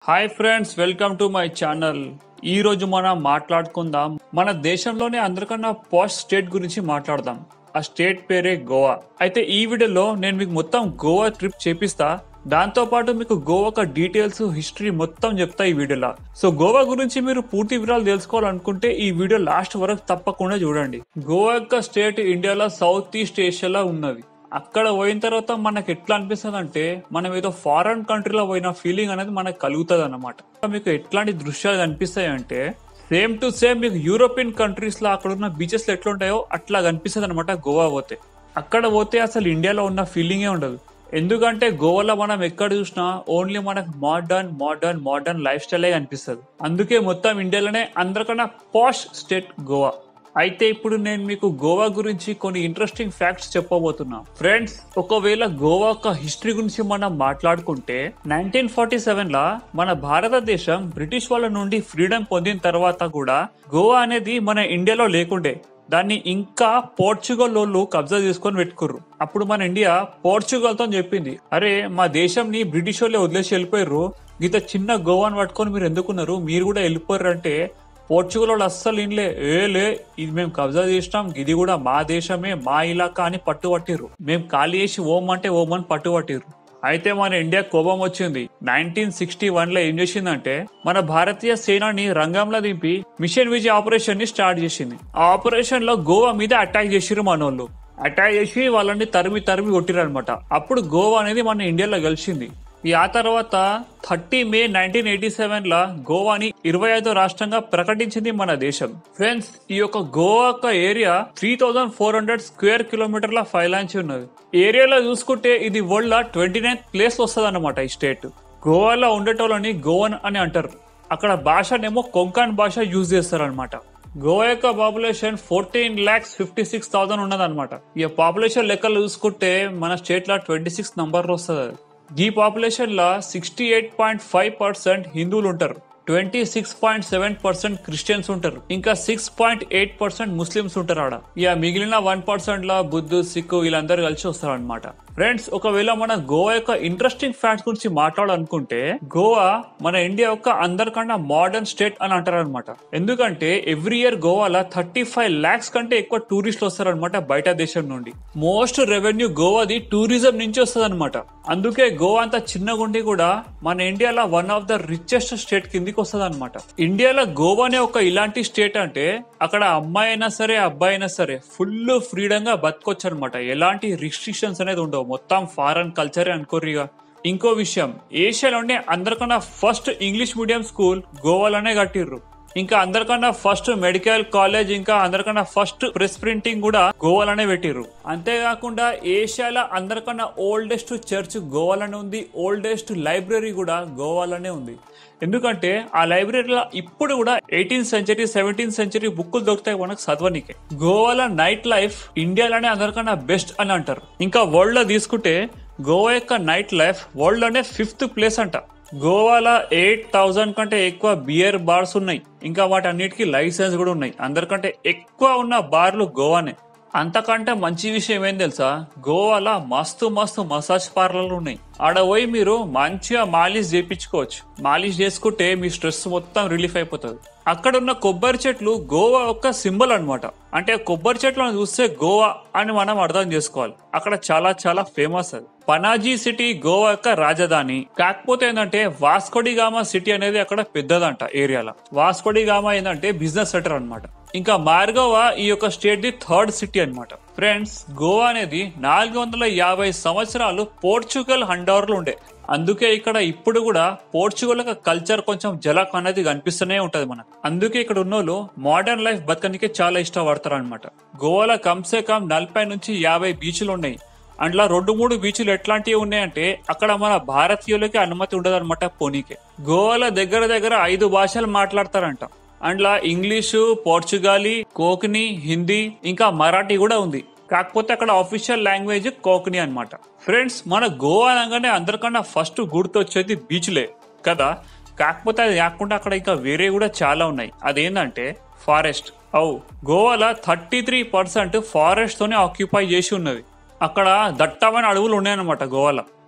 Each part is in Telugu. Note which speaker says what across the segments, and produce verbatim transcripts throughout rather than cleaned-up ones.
Speaker 1: Hi friends, welcome to my channel. ఈ రోజు మనం మాట్లాడుకుందాం మన దేశంలోనే అందరికన్నా పాష్ స్టేట్ గురించి మాట్లాడదాం. ఆ స్టేట్ పేరే గోవా. అయితే ఈ వీడియోలో నేను మీకు మొత్తం గోవా ట్రిప్ చేపిస్తా. దాంతో పాటు మీకు గోవా యొక్క డీటెయిల్స్, హిస్టరీ మొత్తం చెప్తా ఈ వీడియోలో. సో గోవా గురించి మీరు పూర్తి వివరాలు తెలుసుకోవాలనుకుంటే ఈ వీడియో లాస్ట్ వరకు తప్పకుండా చూడండి. గోవా యొక్క స్టేట్ ఇండియాలో సౌత్ ఈస్ట్ ఏషియాలో ఉన్నది. అక్కడ పోయిన తర్వాత మనకు ఎట్లా అనిపిస్తుంది అంటే మనం ఏదో ఫారెన్ కంట్రీలో పోయిన ఫీలింగ్ అనేది మనకు కలుగుతుంది అన్నమాట. మీకు ఎట్లాంటి దృశ్యాలు కనిపిస్తాయి అంటే సేమ్ టు సేమ్ మీకు యూరోపియన్ కంట్రీస్ లో అక్కడ ఉన్న బీచెస్ ఎట్లా ఉంటాయో అట్లా కనిపిస్తుంది అనమాట. గోవా పోతే అక్కడ పోతే అసలు ఇండియాలో ఉన్న ఫీలింగే ఉండదు. ఎందుకంటే గోవాలో మనం ఎక్కడ చూసినా ఓన్లీ మనకు మోడర్న్ మోడర్న్ మోడర్న్ లైఫ్ స్టైలే కనిపిస్తుంది. అందుకే మొత్తం ఇండియాలోనే అందరికన్నా పాష్ స్టేట్ గోవా. అయితే ఇప్పుడు నేను మీకు గోవా గురించి కొన్ని ఇంట్రెస్టింగ్ ఫ్యాక్ట్స్ చెప్పబోతున్నా. ఫ్రెండ్స్, ఒకవేళ గోవా యొక్క హిస్టరీ గురించి మనం మాట్లాడుకుంటే నైన్టీన్ ఫార్టీ సెవెన్ లా మన భారతదేశం బ్రిటిష్ వాళ్ళ నుండి ఫ్రీడమ్ పొందిన తర్వాత కూడా గోవా అనేది మన ఇండియాలో లేకుండే. దాన్ని ఇంకా పోర్చుగల్ వాళ్ళు కబ్జా చేసుకొని పెట్టుకుర్రు. అప్పుడు మన ఇండియా పోర్చుగల్ తో చెప్పింది, అరే మా దేశం ని బ్రిటిష్ వాళ్ళే వదిలేసి వెళ్ళిపోయారు, గీత చిన్న గోవాని పట్టుకొని మీరు ఎందుకున్నారు, మీరు కూడా వెళ్ళిపోయారు అంటే పోర్చుగల్ వాళ్ళు అస్సలు ఇన్లే, ఏ లే ఇది మేము కబ్జా చేసినాం, ఇది కూడా మా దేశమే, మా ఇలాకా అని పట్టుబట్టిర్రు. మేము ఖాళీ చేసి ఓం అంటే ఓం అని పట్టుబట్టిర్రు. అయితే మన ఇండియా కోపం వచ్చింది. నైన్టీన్ సిక్స్టీ వన్ లో ఏం చేసిందంటే మన భారతీయ సేనని రంగంలో దింపి మిషన్ విజయ్ ఆపరేషన్ ని స్టార్ట్ చేసింది. ఆ ఆపరేషన్ లో గోవా మీద అటాక్ చేసిర్రు మనోళ్ళు. అటాక్ చేసి వాళ్ళని తరిమి తరిమి కొట్టిర్రు అనమాట. అప్పుడు గోవా అనేది మన ఇండియాలో గెలిచింది. ఈ ఆ తర్వాత thirty May nineteen eighty seven లా గోవాని ఇరవై ఐదో రాష్ట్రంగా ప్రకటించింది మన దేశం. ఫ్రెండ్స్, ఈ యొక్క గోవా యొక్క area three thousand four hundred square కిలోమీటర్ల ఫైలాంచి ఉన్నది. ఏరియాలో చూసుకుంటే ఇది వరల్డ్ లా ట్వంటీ నైన్త్ ప్లేస్ వస్తుంది అనమాట. ఈ స్టేట్ గోవాలో ఉండేటోళ్ళని గోవన్ అని అంటారు. అక్కడ భాషనేమో కొంకణ్ భాష యూజ్ చేస్తారు అనమాట. గోవా యొక్క population fourteen lakhs fifty six thousand ఉన్నది అనమాట. ఈ పాపులేషన్ లెక్కలు చూసుకుంటే మన స్టేట్ లా ట్వంటీ సిక్స్ నంబర్ వస్తుంది. ఈ పాపులేషన్ లా sixty eight point five percent హిందువులు ఉంటారు, twenty six point seven percent Christians ఉంటారు, ఇంకా six point eight percent Muslims ఉంటారు ఆడ. ఇక మిగిలిన వన్ పర్సెంట్ లా బుద్ధు, సిక్కు వీళ్ళందరూ కలిసి వస్తారు అనమాట. ఫ్రెండ్స్, ఒకవేళ మన గోవా యొక్క ఇంట్రెస్టింగ్ ఫ్యాక్ట్స్ గురించి మాట్లాడాలనుకుంటే గోవా మన ఇండియా యొక్క అందరికన్నా మోడర్న్ స్టేట్ అని అంటారు అనమాట. ఎందుకంటే ఎవ్రీ ఇయర్ గోవాలో థర్టీ ఫైవ్ లాక్స్ కంటే ఎక్కువ టూరిస్టులు వస్తారనమాట బయట దేశం నుండి. మోస్ట్ రెవెన్యూ గోవాది టూరిజం నుంచి వస్తుంది అనమాట. అందుకే గోవా అంత చిన్నగుండి కూడా మన ఇండియాలో one of the richest state కిందికి వస్తుంది అనమాట. ఇండియాలో గోవానే ఒక ఇలాంటి స్టేట్ అంటే అక్కడ అమ్మాయి అయినా సరే అబ్బాయి అయినా సరే ఫుల్ ఫ్రీడమ్ గా బతకొచ్చు అనమాట. ఎలాంటి రిస్ట్రిక్షన్స్ అనేది ఉండవు. మొత్తం ఫారెన్ కల్చరే అనుకోరిగా. ఇంకో విషయం, ఏషియాలోనే అందరికన్నా ఫస్ట్ ఇంగ్లీష్ మీడియం స్కూల్ గోవాలోనే కట్టిర్రు. ఇంకా అందరికన్నా ఫస్ట్ మెడికల్ కాలేజ్, ఇంకా అందరికన్నా ఫస్ట్ ప్రెస్ ప్రింటింగ్ కూడా గోవాలోనే పెట్టిర్రు. అంతేకాకుండా ఏషియాలో అందరికన్నా ఓల్డెస్ట్ చర్చ్ గోవాలోనే ఉంది. ఓల్డెస్ట్ లైబ్రరీ కూడా గోవాలోనే ఉంది. ఎందుకంటే ఆ లైబ్రరీలో ఇప్పుడు కూడా ఎయిటీన్త్ సెంచరీ సెవెంటీన్త్ సెంచరీ బుక్కులు దొరుకుతాయి మనకు చదవనికే. గోవాలో నైట్ లైఫ్ ఇండియాలోనే అందరికన్నా బెస్ట్ అని అంటారు. ఇంకా వరల్డ్ లో తీసుకుంటే గోవా యొక్క నైట్ లైఫ్ వరల్డ్ లోనే ఫిఫ్త్ ప్లేస్ అంట. గోవాలో ఎయిట్ థౌసండ్ కంటే ఎక్కువ బియర్ బార్స్ ఉన్నాయి. ఇంకా వాటన్నిటికీ లైసెన్స్ కూడా ఉన్నాయి. అందరికంటే ఎక్కువ ఉన్న బార్లు గోవానే. అంతకంటే మంచి విషయం ఏం తెలుసా, గోవాలో మస్తు మస్తు మసాజ్ పార్లర్లు ఉన్నాయి. ఆడ పోయి మీరు మంచిగా మాలిష్ చేయించుకోవచ్చు. మాలిష్ చేసుకుంటే మీ స్ట్రెస్ మొత్తం రిలీఫ్ అయిపోతుంది. అక్కడ ఉన్న కొబ్బరి చెట్లు గోవా యొక్క సింబల్ అనమాట. అంటే కొబ్బరి చెట్లను చూస్తే గోవా అని మనం అర్థం చేసుకోవాలి. అక్కడ చాలా చాలా ఫేమస్ అది. పనాజీ సిటీ గోవా యొక్క రాజధాని. కాకపోతే ఏంటంటే వాస్కోడిగామా సిటీ అనేది అక్కడ పెద్దదంట ఏరియాలో. వాస్కోడిగామా ఏంటంటే బిజినెస్ సెంటర్ అనమాట. ఇంకా మార్గోవా ఈ యొక్క స్టేట్ ది థర్డ్ సిటీ అనమాట. ఫ్రెండ్స్, గోవా అనేది నాలుగు వందల యాభై సంవత్సరాలు పోర్చుగల్ హండవర్లు ఉండే. అందుకే ఇక్కడ ఇప్పుడు కూడా పోర్చుగల్ యొక్క కల్చర్ కొంచెం జలక్ అనేది కనిపిస్తూనే ఉంటది మనకు. అందుకే ఇక్కడ ఉన్నోళ్ళు మోడర్న్ లైఫ్ బతకనికే చాలా ఇష్టపడతారు అనమాట. గోవాలో కమ్సే కమ్ నలభై నుంచి యాభై బీచ్లు ఉన్నాయి. అందులో రెండు మూడు బీచ్లు ఎట్లాంటివి ఉన్నాయంటే అక్కడ మన భారతీయులకి అనుమతి ఉండదు అనమాట పోనీకే. గోవాలో దగ్గర దగ్గర ఐదు భాషలు మాట్లాడతారంట. అందులో ఇంగ్లీషు, పోర్చుగాలి, కోకని, హిందీ ఇంకా మరాఠీ కూడా ఉంది. కాకపోతే అక్కడ ఆఫీషియల్ లాంగ్వేజ్ కోకని అనమాట. ఫ్రెండ్స్, మన గోవా అనగానే అందరికన్నా ఫస్ట్ గుర్తొచ్చేది బీచ్లే కదా. కాకపోతే అది కాకుండా అక్కడ ఇంకా వేరే కూడా చాలా ఉన్నాయి. అదేంటంటే ఫారెస్ట్. అవు గోవాలో థర్టీ త్రీ పర్సెంట్ ఫారెస్ట్ తోనే ఆక్యుపై చేసి ఉన్నది. అక్కడ దట్టమైన అడవులు ఉన్నాయన్నమాట గోవాలో.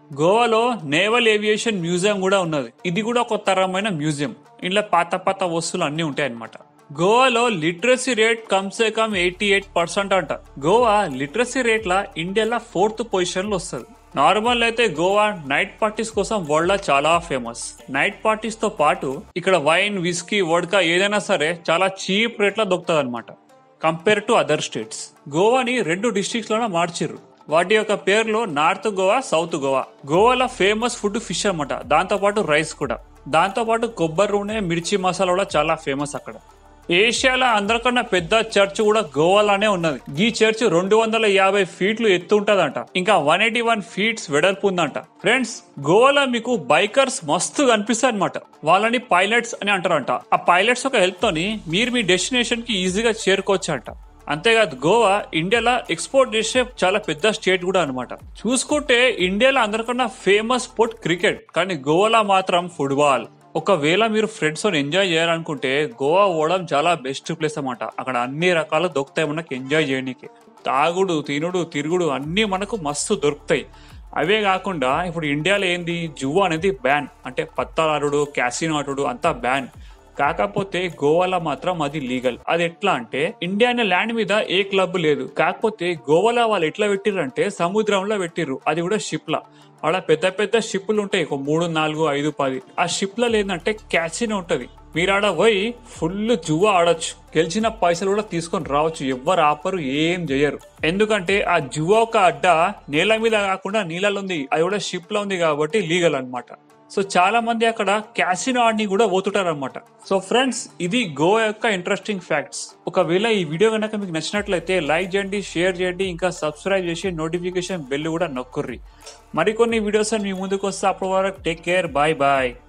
Speaker 1: గోవాలో నేవల్ ఏవియేషన్ మ్యూజియం కూడా ఉన్నది. ఇది కూడా ఒక తరమైన మ్యూజియం. ఇంట్లో పాత పాత వస్తువులు అన్ని ఉంటాయి అన్నమాట. గోవాలో లిటరసీ రేట్ కమ్సే కమ్ ఎయిటీ ఎయిట్ పర్సెంట్ అంట. గోవా లిటరసీ రేట్ లా ఇండియాలో ఫోర్త్ పొజిషన్ లో వస్తుంది. నార్మల్ అయితే గోవా నైట్ పార్టీస్ కోసం వరల్డ్ లో చాలా ఫేమస్. నైట్ పార్టీస్ తో పాటు ఇక్కడ వైన్, విస్కీ, వోడ్కా ఏదైనా సరే చాలా చీప్ రేట్ లో దొరుకుతుంది అనమాట కంపేర్ టు అదర్ స్టేట్స్. గోవాని రెండు డిస్ట్రిక్ట్స్ లోనే మార్చిర్రు. వాటి యొక్క పేర్లు నార్త్ గోవా, సౌత్ గోవా. గోవాలో ఫేమస్ ఫుడ్ ఫిష్ అనమాట, దాంతో పాటు రైస్ కూడా. దాంతో పాటు కొబ్బరి నూనె, మిర్చి మసాలా కూడా చాలా ఫేమస్ అక్కడ. ఏషియాలో అందరికన్నా పెద్ద చర్చ్ కూడా గోవాలోనే ఉన్నది. ఈ చర్చ్ రెండు వందల యాభై ఫీట్లు ఎత్తు ఉంటదంట. ఇంకా వన్ ఎయిటీ వన్ ఫీట్స్ వెడల్పు ఉందంట. ఫ్రెండ్స్, గోవాలో మీకు బైకర్స్ మస్తు కనిపిస్తాయి అనమాట. వాళ్ళని పైలట్స్ అని అంటారంట. ఆ పైలట్స్ ఒక హెల్ప్ తోని మీరు మీ డెస్టినేషన్ కి ఈజీగా చేరుకోవచ్చు అంట. అంతేకాదు గోవా ఇండియాలో ఎక్స్పోర్ట్ చేసే చాలా పెద్ద స్టేట్ కూడా అనమాట. చూసుకుంటే ఇండియాలో అందరికన్నా ఫేమస్ స్పోర్ట్ క్రికెట్, కానీ గోవాలో మాత్రం ఫుట్బాల్. ఒకవేళ మీరు ఫ్రెండ్స్ తో ఎంజాయ్ చేయాలనుకుంటే గోవా పోవడం చాలా బెస్ట్ ప్లేస్ అన్నమాట. అక్కడ అన్ని రకాలు దొరుకుతాయి మనకు ఎంజాయ్ చేయడానికి. తాగుడు, తినుడు, తిరుగుడు అన్ని మనకు మస్తు దొరుకుతాయి. అవే కాకుండా ఇప్పుడు ఇండియాలో ఏంది, జువా అనేది బ్యాన్. అంటే పత్తాలాడుడు, క్యాసినో ఆడుడు అంతా బ్యాన్. కాకపోతే గోవాలో మాత్రం అది లీగల్. అది ఎట్లా అంటే ఇండియా అనే ల్యాండ్ మీద ఏ క్లబ్ లేదు. కాకపోతే గోవాలో వాళ్ళు ఎట్లా పెట్టిర్రు అంటే సముద్రంలో పెట్టిర్రు. అది కూడా షిప్ లా. అలా పెద్ద పెద్ద షిప్లు ఉంటాయి, ఒక మూడు, నాలుగు, ఐదు, పది. ఆ షిప్లలో ఏంటంటే క్యాసినో ఉంటది. మీరు ఆడ పోయి ఫుల్ జువా ఆడొచ్చు. గెలిచిన పైసలు కూడా తీసుకొని రావచ్చు. ఎవ్వరు ఆపరు, ఏం చేయరు. ఎందుకంటే ఆ జువా ఒక అడ్డ నేల మీద కాకుండా నీళ్ళలో ఉంది. అది కూడా షిప్ లో ఉంది కాబట్టి లీగల్ అన్నమాట. సో చాలా మంది అక్కడ క్యాసినో ఆడిని కూడా పోతుంటారు అనమాట. సో ఫ్రెండ్స్, ఇది గోవా యొక్క ఇంట్రెస్టింగ్ ఫ్యాక్ట్స్. ఒకవేళ ఈ వీడియో కనుక మీకు నచ్చినట్లయితే లైక్ చేయండి, షేర్ చేయండి, ఇంకా సబ్స్క్రైబ్ చేసి నోటిఫికేషన్ బెల్ కూడా నొక్కుర్రి. మరికొన్ని వీడియోస్ మీ ముందుకు వస్తే అప్పటి వరకు టేక్ కేర్, బాయ్ బాయ్.